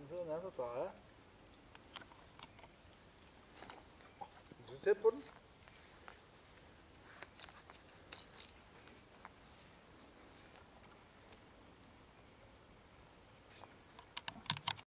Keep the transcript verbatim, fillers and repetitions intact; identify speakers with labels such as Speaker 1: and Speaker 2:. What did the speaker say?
Speaker 1: sidder nærmest og drejer. Du skal sætte på den.